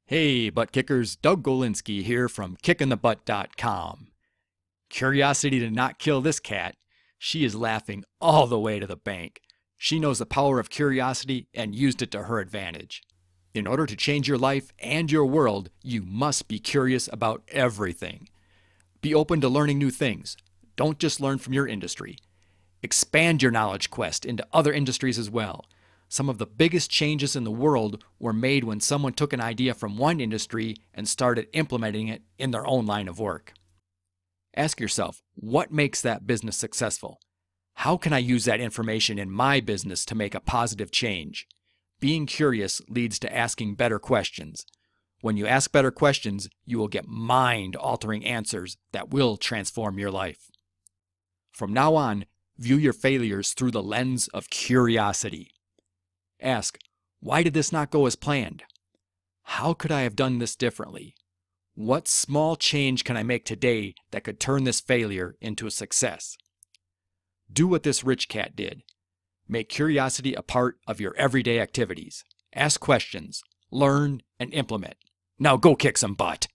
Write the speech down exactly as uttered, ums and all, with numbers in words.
Hey, butt kickers, Doug Golinski here from kicking the butt dot com. Curiosity did not kill this cat. She is laughing all the way to the bank. She knows the power of curiosity and used it to her advantage. In order to change your life and your world, you must be curious about everything. Be open to learning new things. Don't just learn from your industry. Expand your knowledge quest into other industries as well. Some of the biggest changes in the world were made when someone took an idea from one industry and started implementing it in their own line of work. Ask yourself, what makes that business successful? How can I use that information in my business to make a positive change? Being curious leads to asking better questions. When you ask better questions, you will get mind-altering answers that will transform your life. From now on, view your failures through the lens of curiosity. Ask, why did this not go as planned? How could I have done this differently? What small change can I make today that could turn this failure into a success? Do what this rich cat did. Make curiosity a part of your everyday activities. Ask questions, learn, and implement. Now go kick some butt.